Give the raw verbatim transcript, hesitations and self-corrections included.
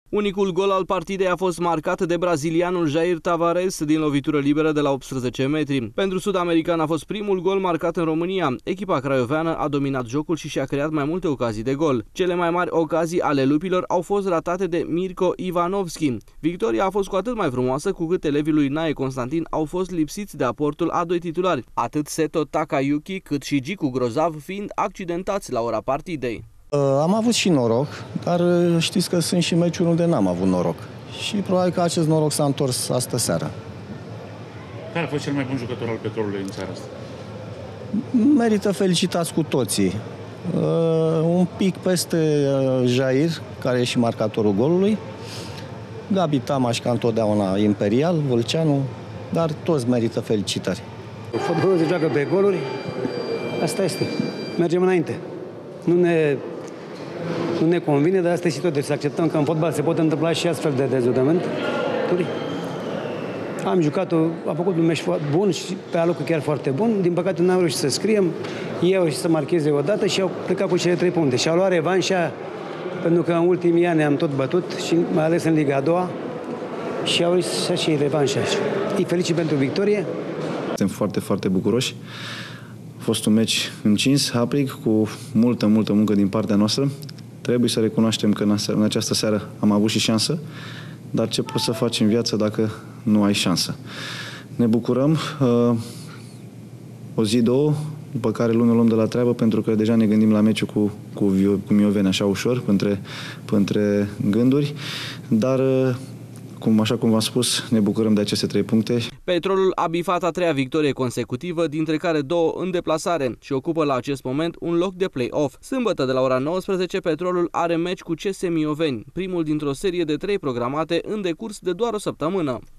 Unicul gol al partidei a fost marcat de brazilianul Jair Tavares din lovitură liberă de la optsprezece metri. Pentru sud-american a fost primul gol marcat în România. Echipa craioveană a dominat jocul și și-a creat mai multe ocazii de gol. Cele mai mari ocazii ale lupilor au fost ratate de Mirko Ivanovski. Victoria a fost cu atât mai frumoasă cu cât elevii lui Nae Constantin au fost lipsiți de aportul a doi titulari, atât Seto Takayuki cât și Gicu Grozav fiind accidentați la ora partidei. Am avut și noroc, dar știți că sunt și meciuri unde n-am avut noroc. Și probabil că acest noroc s-a întors astă seară. Care a fost cel mai bun jucător al Petrolului în seara asta? Merită felicitați cu toții. Uh, un pic peste uh, Jair, care e și marcatorul golului. Gabi Tamaș, ca întotdeauna, Imperial, Vâlceanu, dar toți merită felicitări. Fotbalul se joacă pe goluri, asta este. Mergem înainte. Nu ne, nu ne convine, dar asta e situația. Să acceptăm că în fotbal se pot întâmpla și astfel de dezodământuri. Am jucat-o, a făcut un meci bun și pe alocul chiar foarte bun. Din păcate n-am reușit să scriem. Ei au reușit să marcheze o dată și au plecat cu cele trei puncte. Și au luat revanșa, pentru că în ultimii ani am tot bătut, și mai ales în Liga a doua, și au reușit și ei revanșa. Îi felicit pentru victorie. Suntem foarte, foarte bucuroși. A fost un meci încins, aprig, cu multă, multă muncă din partea noastră. Trebuie să recunoaștem că în această seară am avut și șansă, dar ce poți să faci în viață dacă nu ai șansă? Ne bucurăm. O zi, două, după care lună luăm de la treabă, pentru că deja ne gândim la meciul cu, cu, cu Mioveni, așa ușor, între, între gânduri, dar Cum, așa cum v-am spus, ne bucurăm de aceste trei puncte. Petrolul a bifat a treia victorie consecutivă, dintre care două în deplasare, și ocupă la acest moment un loc de play-off. Sâmbătă de la ora nouăsprezece, Petrolul are meci cu C S Mioveni, primul dintr-o serie de trei programate în decurs de doar o săptămână.